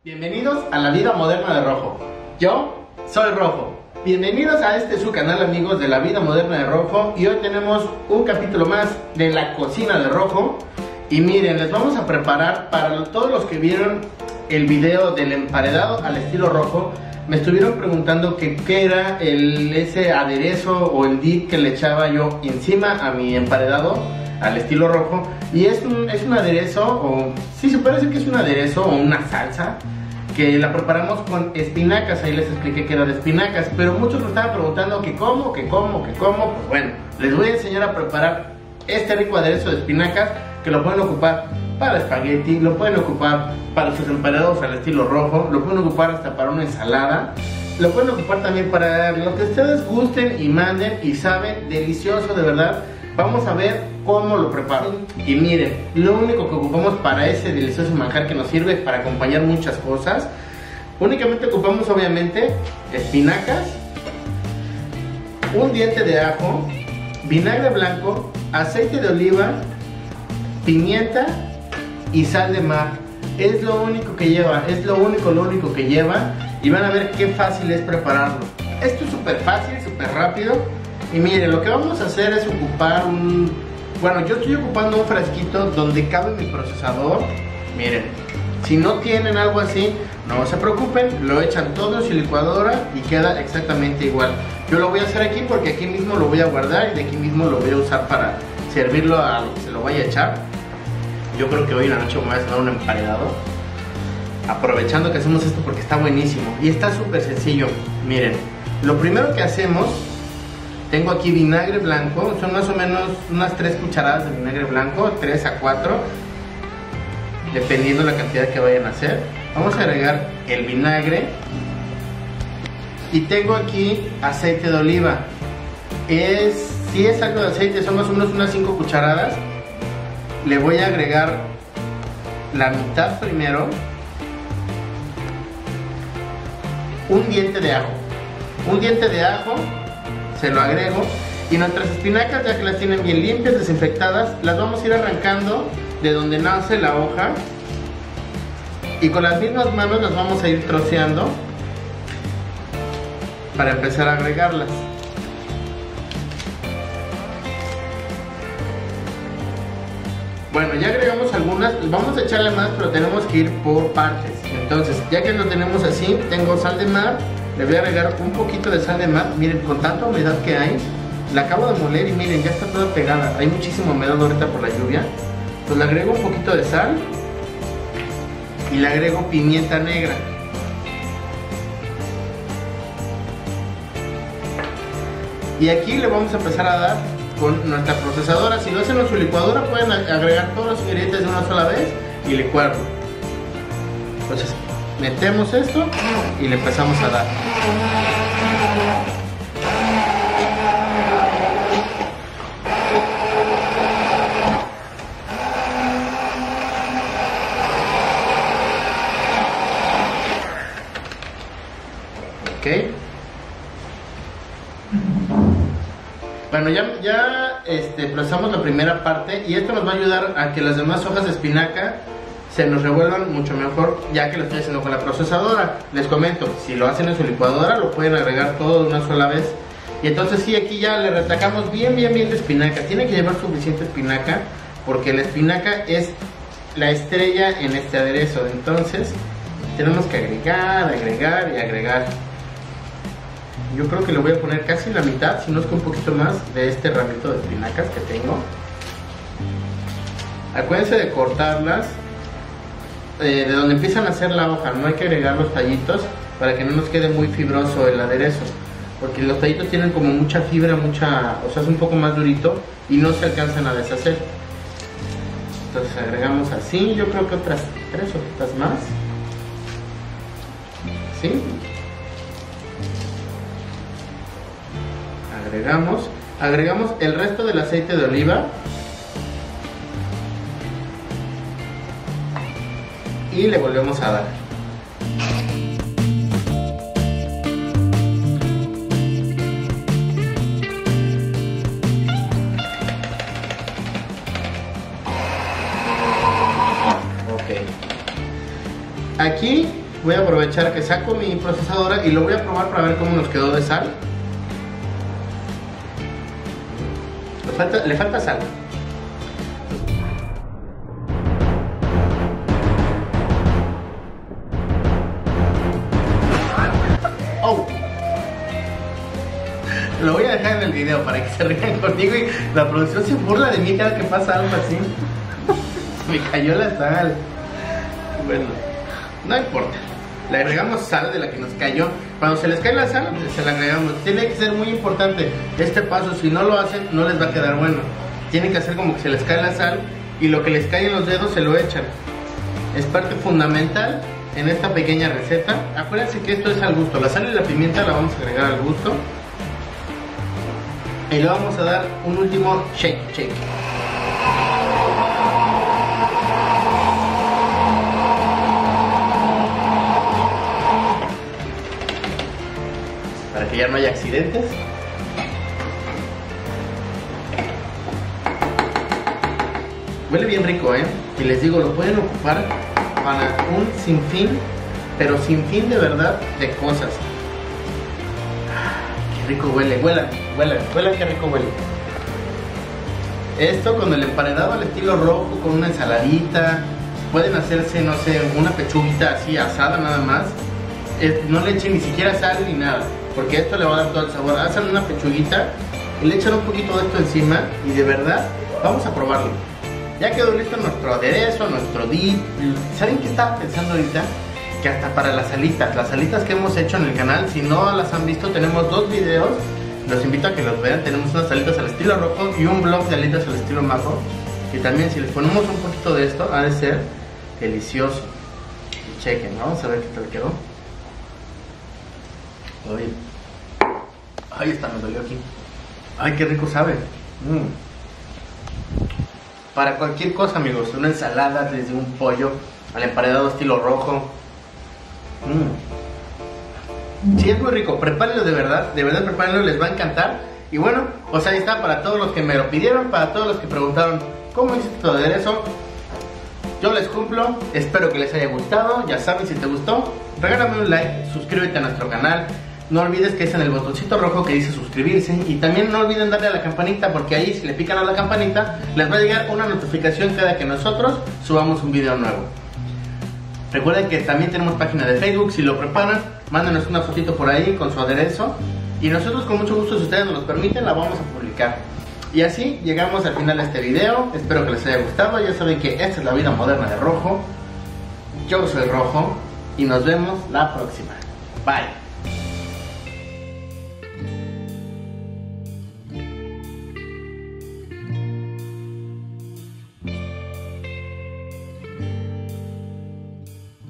Bienvenidos a la vida moderna de Rojo. Yo soy Rojo. Bienvenidos a este su canal, amigos, de la vida moderna de Rojo. Y hoy tenemos un capítulo más de la cocina de Rojo. Y miren, les vamos a preparar para todos los que vieron el video del emparedado al estilo Rojo. Me estuvieron preguntando que qué era ese aderezo o el dip que le echaba yo encima a mi emparedado al estilo Rojo. Y es un aderezo, o sí, se puede decir que es un aderezo o una salsa que la preparamos con espinacas. Ahí les expliqué que era de espinacas, pero muchos me estaban preguntando que cómo. Pues bueno, les voy a enseñar a preparar este rico aderezo de espinacas, que lo pueden ocupar para espagueti, lo pueden ocupar para sus emparedados al estilo Rojo, lo pueden ocupar hasta para una ensalada, lo pueden ocupar también para lo que ustedes gusten y manden, y sabe delicioso, de verdad. Vamos a ver cómo lo preparo. Y miren, lo único que ocupamos para ese delicioso manjar, que nos sirve para acompañar muchas cosas, únicamente ocupamos obviamente espinacas, un diente de ajo, vinagre blanco, aceite de oliva, pimienta y sal de mar. Es lo único que lleva, es lo único que lleva, y van a ver qué fácil es prepararlo. Esto es súper fácil, súper rápido. Y miren, lo que vamos a hacer es ocupar bueno, yo estoy ocupando un frasquito donde cabe mi procesador. Miren, si no tienen algo así, no se preocupen, lo echan todo en su licuadora y queda exactamente igual. Yo lo voy a hacer aquí porque aquí mismo lo voy a guardar y de aquí mismo lo voy a usar para servirlo a lo que se lo vaya a echar. Yo creo que hoy en la noche me voy a hacer un emparedado, aprovechando que hacemos esto porque está buenísimo y está súper sencillo. Miren, lo primero que hacemos, tengo aquí vinagre blanco, son más o menos unas 3 cucharadas de vinagre blanco, 3 a 4, dependiendo la cantidad que vayan a hacer. Vamos a agregar el vinagre y tengo aquí aceite de oliva. Si es algo de aceite, son más o menos unas 5 cucharadas. Le voy a agregar la mitad primero, un diente de ajo, se lo agrego, y nuestras espinacas, ya que las tienen bien limpias, desinfectadas, las vamos a ir arrancando de donde nace la hoja, y con las mismas manos las vamos a ir troceando para empezar a agregarlas. Bueno, ya agregamos algunas, vamos a echarle más, pero tenemos que ir por partes. Entonces, ya que lo tenemos así, tengo sal de mar. Le voy a agregar un poquito de sal de mar. Miren, con tanta humedad que hay, la acabo de moler y miren, ya está toda pegada. Hay muchísima humedad ahorita por la lluvia. Pues le agrego un poquito de sal y le agrego pimienta negra. Y aquí le vamos a empezar a dar con nuestra procesadora. Si lo hacen en su licuadora, pueden agregar todos los ingredientes de una sola vez y licuarlo. Entonces, metemos esto y le empezamos a dar. Ok. Bueno, ya procesamos la primera parte, y esto nos va a ayudar a que las demás hojas de espinaca se nos revuelvan mucho mejor, ya que lo estoy haciendo con la procesadora. Les comento, si lo hacen en su licuadora, lo pueden agregar todo de una sola vez. Y entonces sí, aquí ya le retacamos bien de espinaca. Tiene que llevar suficiente espinaca, porque la espinaca es la estrella en este aderezo. Entonces tenemos que agregar y agregar. Yo creo que le voy a poner casi la mitad, si no es que un poquito más, de este ramito de espinacas que tengo. Acuérdense de cortarlas de donde empiezan a hacer la hoja. No hay que agregar los tallitos para que no nos quede muy fibroso el aderezo, porque los tallitos tienen como mucha fibra, o sea, es un poco más durito y no se alcanzan a deshacer. Entonces agregamos así, yo creo que otras 3 hojitas más. ¿Sí? Agregamos el resto del aceite de oliva y le volvemos a dar. Ok. Aquí voy a aprovechar que saco mi procesadora y lo voy a probar para ver cómo nos quedó de sal. Le falta sal. Oh. Lo voy a dejar en el video para que se rían conmigo y la producción se burla de mí cada que pasa algo así. Me cayó la sal. Bueno, no importa. Le agregamos sal de la que nos cayó. Cuando se les cae la sal, se la agregamos. Tiene que ser muy importante este paso. Si no lo hacen, no les va a quedar bueno. Tienen que hacer como que se les cae la sal y lo que les cae en los dedos se lo echan. Es parte fundamental en esta pequeña receta. Acuérdense que esto es al gusto. La sal y la pimienta la vamos a agregar al gusto. Y le vamos a dar un último shake. Para que ya no haya accidentes. Huele bien rico, y les digo, lo pueden ocupar para un sinfín, pero sinfín de verdad de cosas. Qué rico huele, huela qué rico huele. Esto con el emparedado al estilo rojo, con una ensaladita. Pueden hacerse, no sé, una pechuguita así asada nada más. No le echen ni siquiera sal ni nada, porque esto le va a dar todo el sabor. Hacen una pechuguita y le echan un poquito de esto encima y de verdad, vamos a probarlo. Ya quedó listo nuestro aderezo, nuestro dip. ¿Saben qué estaba pensando ahorita? Que hasta para las alitas que hemos hecho en el canal, si no las han visto, tenemos 2 videos. Los invito a que los vean. Tenemos unas alitas al estilo rojo y un blog de alitas al estilo majo. Y también si les ponemos un poquito de esto, ha de ser delicioso. Y chequen, vamos a ver qué tal quedó. Ay, está, me dolió aquí. Ay, qué rico sabe. Para cualquier cosa, amigos, una ensalada, desde un pollo al emparedado estilo rojo. Sí, es muy rico. Prepárenlo de verdad prepárenlo, les va a encantar. Y bueno, pues ahí está, para todos los que me lo pidieron, para todos los que preguntaron cómo hice tu aderezo, yo les cumplo. Espero que les haya gustado. Ya saben, si te gustó, regálame un like, suscríbete a nuestro canal. No olvides que es en el botoncito rojo que dice suscribirse. Y también no olviden darle a la campanita, porque ahí si le pican a la campanita les va a llegar una notificación cada que nosotros subamos un video nuevo. Recuerden que también tenemos página de Facebook. Si lo preparan, mándenos una fotito por ahí con su aderezo y nosotros con mucho gusto, si ustedes nos lo permiten, la vamos a publicar. Y así llegamos al final de este video. Espero que les haya gustado. Ya saben que esta es la vida moderna de Rojo. Yo soy Rojo y nos vemos la próxima. Bye.